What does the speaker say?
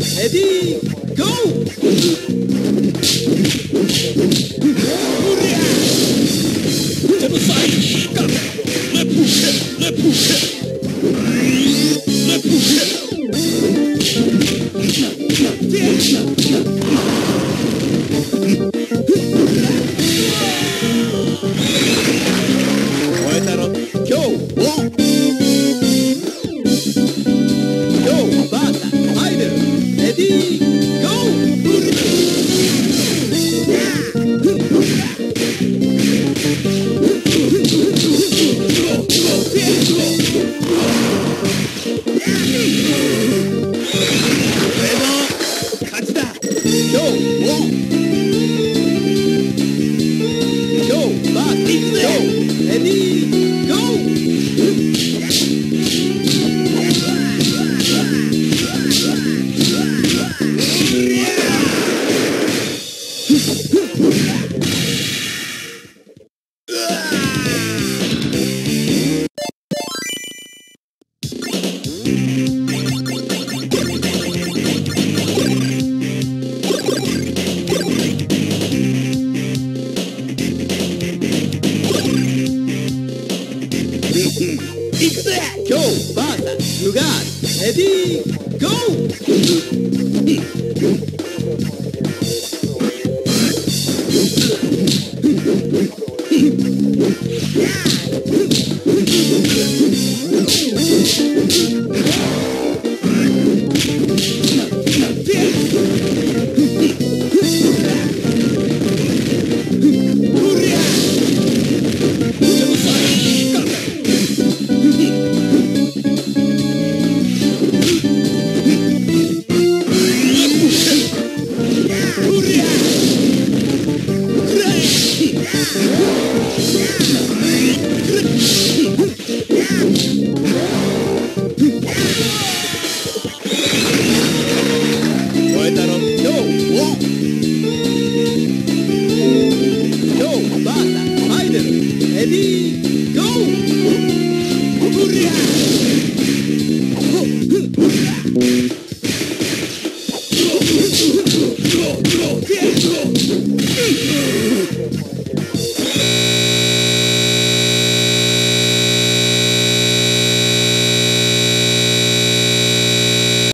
レディーゴ燃えたろ今日バーサファイナルレディーゴ俺の勝ちだ今日バーサ行くぜレディーゴ行くぜ今日バーサムガーレディーゴー